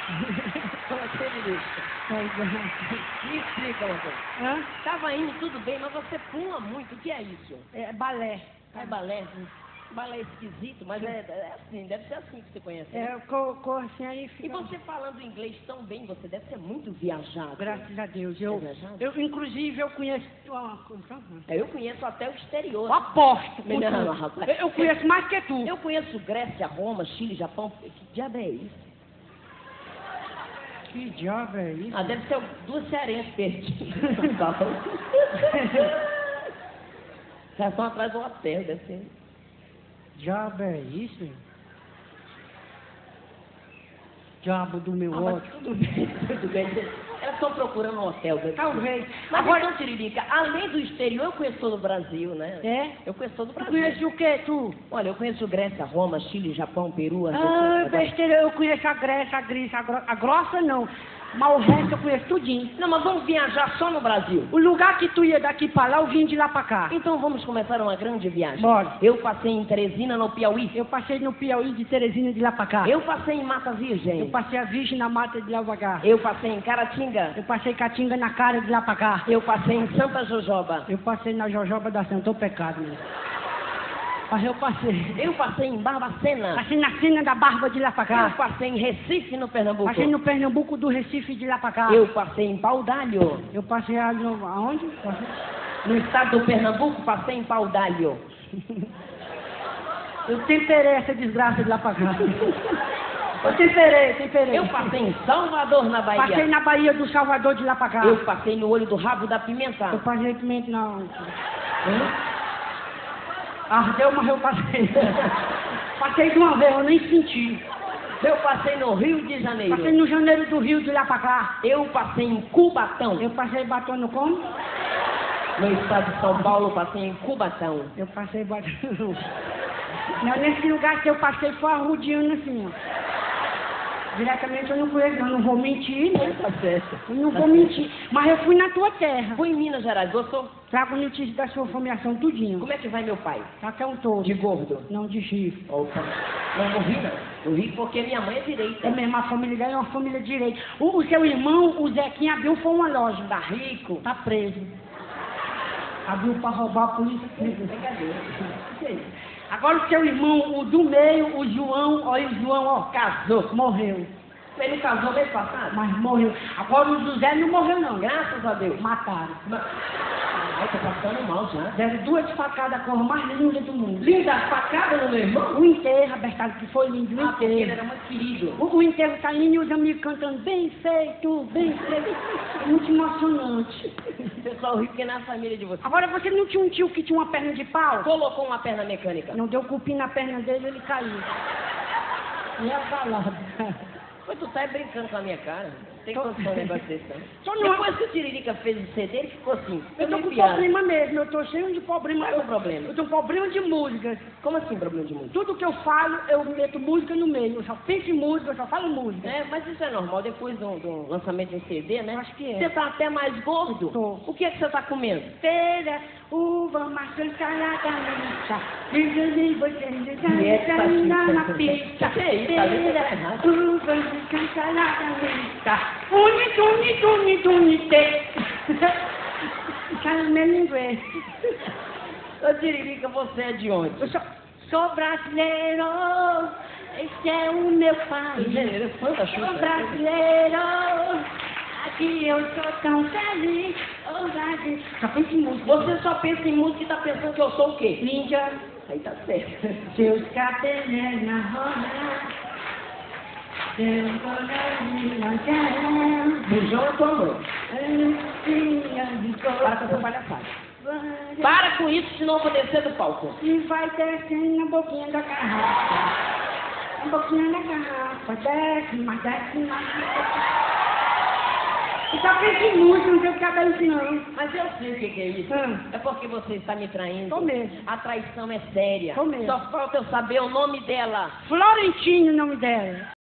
Você me explica uma coisa. Hã? Tava indo tudo bem, mas você pula muito. O que é isso? É balé. É balé? Balé esquisito, mas é assim, deve ser assim que você conhece. Né? É, eu corro assim aí E fica... você falando inglês tão bem, você deve ser muito viajado. Graças a Deus. Você é viajado? Inclusive, eu conheço... Eu conheço até o exterior. Aposto. Não, rapaz. Eu conheço mais que tu. Eu conheço Grécia, Roma, Chile, Japão. Que diabo é isso? Que diabo é isso? Ah, deve ser duas cearenses perdidas. Já estão atrás do hotel, deve ser. Diabo é isso? Diabo do meu Mas ódio. tudo bem, tudo bem. Elas estão procurando um hotel. Deve ser. Talvez. Mas Agora, então, Tiririca, além do exterior, eu conheço todo o Brasil, né? é? Eu conheço todo o Tu Brasil. conhece o quê, tu? Olha, eu conheço Grécia, Roma, Chile, Japão, Peru, Ah, besteira, eu conheço a Grécia, a grossa não. Mas o resto eu conheço tudinho. Não, mas vamos viajar só no Brasil. O lugar que tu ia daqui pra lá, eu vim de lá pra cá. Então vamos começar uma grande viagem. Bora. Eu passei em Teresina, no Piauí. Eu passei no Piauí de Teresina de lá pra cá. Eu passei em Mata Virgem. Eu passei a Virgem na mata de lá pra cá. Eu passei em Caratinga. Eu passei Catinga na cara de lá pra cá. Eu passei em Santa Jojoba. Eu passei na Jojoba da Santa, o pecado, meu. Mas eu passei. Eu passei em Barbacena. Passei na cena da Barba de lá pra Eu cá. passei em Recife, no Pernambuco. Passei no Pernambuco do Recife de lá pra cá. Eu passei em Paudalho. Eu passei aonde? Passei... No estado do Pernambuco, passei em Paudalho. Eu temperei essa desgraça de lá pra cá. Eu temperei. Eu passei em Salvador, na Bahia. Passei na Bahia do Salvador de lá pra cá. Eu passei no olho do rabo da pimenta. Eu passei pimenta não. Ardeu, mas eu passei. Passei de uma vez, eu nem senti. Eu passei no Rio de Janeiro. Passei no Janeiro do Rio de lá pra cá. Eu passei em Cubatão. Eu passei batendo como? No estado de São Paulo, passei em Cubatão. Eu passei batendo. Não, nesse lugar que eu passei foi arrodeando assim, ó. Diretamente eu não conheço, eu não vou mentir, né? Tá certo. Eu não vou mentir. Mas eu fui na tua terra. Fui em Minas Gerais, gostou? Trago notícia da sua formação tudinho. Como é que vai meu pai? Tá que é um todo. De gordo? Não de chifre. Opa. Não, não ri não. Não ri porque minha mãe é direita. É mesmo, a família dela é uma família direita. O seu irmão, o Zequinha, abriu foi uma loja. Tá rico. Tá preso. Abriu pra roubar a polícia. Brincadeira. Que é isso? Agora o seu irmão, o do meio, o João, olha o João, ó, casou, morreu. Ele não casou mês passado? Mas morreu. Agora o José não morreu não. Graças a Deus. Mataram. Ai, tô passando mal já. Deram 2 facadas, a cor mais linda do mundo. Linda facada no meu irmão? O enterro, Abertado, que foi lindo, o Porque ele enterro. era muito querido. O enterro tá lindo e os amigos cantando bem feito, bem feito. Muito emocionante. O pessoal ri porque é na família de vocês. Agora você não tinha um tio que tinha uma perna de pau? Colocou uma perna mecânica. Não deu cupim na perna dele, ele caiu. E é falado. Mas tu tá brincando com a minha cara. Não tem condição de negócio desse, não. Só não- Depois que o Tiririca fez o CD, ele ficou assim. Eu tô com piada. problema mesmo, eu tô cheio de problema. Qual é o problema? Eu tô com problema de músicas. Como assim problema de música? Tudo que eu falo, eu meto música no meio. Eu só penso em música, eu só falo música. É, mas isso é normal, depois do lançamento de um CD, né? Acho que é. Você tá até mais gordo. Tô. O que é que você tá comendo? Pera, uva, maçã, salada, mista. Diga você Dieta ainda na pizza. pista. Que é isso? A letra tá errada. Pera, uva, maçã, salada, mista. Unite. Caramelo inglês. Ô Tiririca, você é de onde? Eu sou brasileiro, esse é o meu país. Engenheiro, fã da Xuxa. Sou brasileiro, aqui eu sou tão feliz. Oh, Brasil. Só pensa em música. Você só pensa em música e tá pensando que eu sou o quê? Índia, Aí tá certo. seus cabelos na roda. Seus olhos na guerra. Bujão é tua mãe. Para com essa palhaçada. Para com isso, senão eu vou descer do palco. E vai descendo na boquinha da garrafa. Na boquinha da garrafa. Desce, mas desce mais. E só pensa em música, não sei o que acaba ensinando. Mas eu sei o que é isso. É porque você está me traindo. Tô mesmo. A traição é séria. Tô mesmo. Só falta eu saber o nome dela. Florentino, o nome dela.